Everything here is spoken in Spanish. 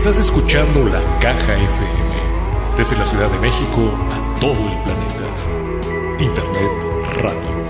Estás escuchando La Caja FM, desde la Ciudad de México a todo el planeta. Internet Radio.